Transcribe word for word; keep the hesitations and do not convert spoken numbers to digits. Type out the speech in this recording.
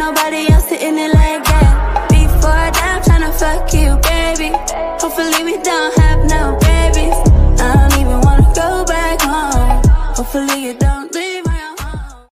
nobody else hitting it like that. Before I die, I'm tryna fuck you, baby. Hopefully we don't have no babies. I don't even wanna go back home. Hopefully you don't.